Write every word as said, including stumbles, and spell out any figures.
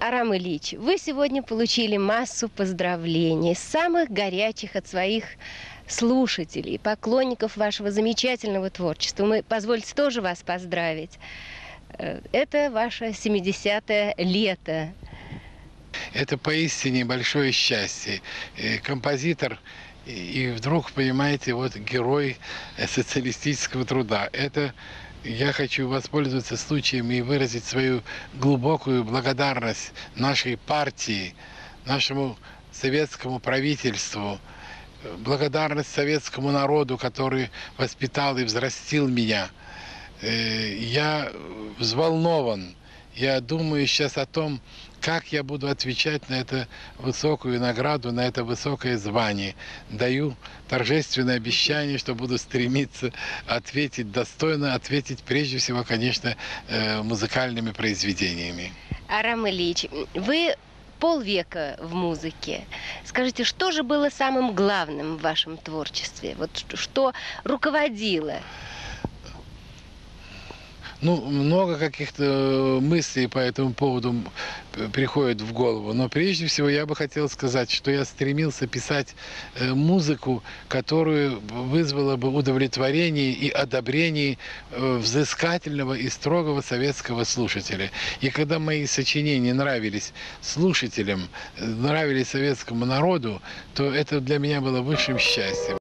Арам Ильич, вы сегодня получили массу поздравлений, самых горячих от своих слушателей, поклонников вашего замечательного творчества. Мы, позвольте тоже вас поздравить. Это ваше семидесятое лето. Это поистине большое счастье. Композитор и вдруг, понимаете, вот герой социалистического труда. Это я хочу воспользоваться случаем и выразить свою глубокую благодарность нашей партии, нашему советскому правительству, благодарность советскому народу, который воспитал и взрастил меня. Я взволнован. Я думаю сейчас о том, как я буду отвечать на эту высокую награду, на это высокое звание. Даю торжественное обещание, что буду стремиться ответить достойно, ответить прежде всего, конечно, музыкальными произведениями. Арам Ильич, вы полвека в музыке. Скажите, что же было самым главным в вашем творчестве? Вот что руководило? Ну, много каких-то мыслей по этому поводу приходит в голову. Но прежде всего я бы хотел сказать, что я стремился писать музыку, которую вызвала бы удовлетворение и одобрение взыскательного и строгого советского слушателя. И когда мои сочинения нравились слушателям, нравились советскому народу, то это для меня было высшим счастьем.